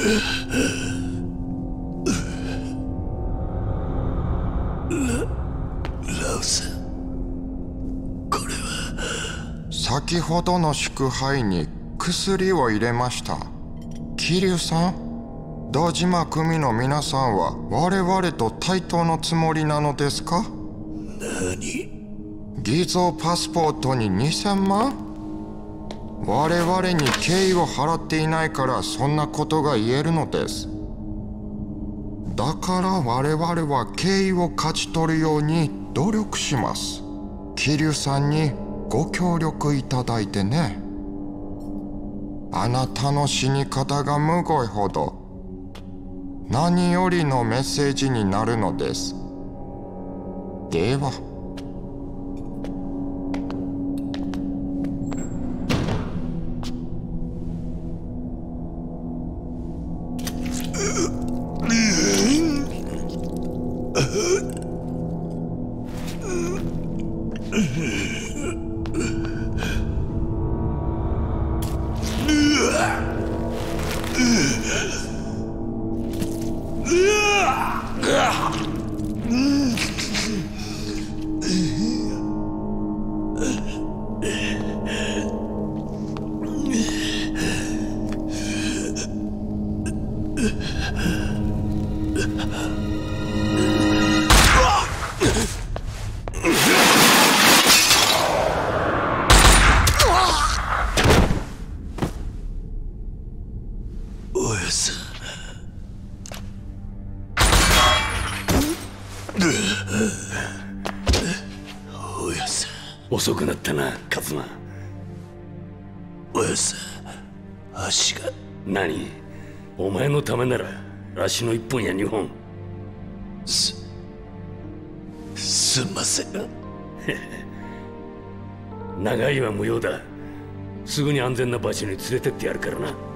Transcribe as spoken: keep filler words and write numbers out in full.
ラウさん、これは先ほどの祝杯に薬を入れました。桐生さん、堂島組の皆さんは我々と対等のつもりなのですか？ 何？ 偽造パスポートににせんまん？我々に敬意を払っていないからそんなことが言えるのです。だから我々は敬意を勝ち取るように努力します。桐生さんにご協力いただいてね。あなたの死に方がむごいほど何よりのメッセージになるのです。では。 遅くなったな、カズマ。おやさん、足が。 何？お前のためなら足の一本や二本。 すすんません。 長いは無用だ。すぐに安全な場所に連れてってやるからな。